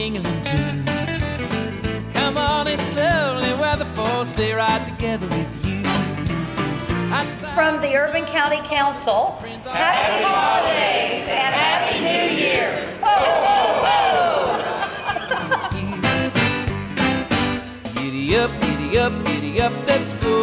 jingling too. Come on, it's lovely weather for stay right together with you. From the Urban County Council, happy holidays and happy New Year. Ho, ho, ho! Giddy up, let's go.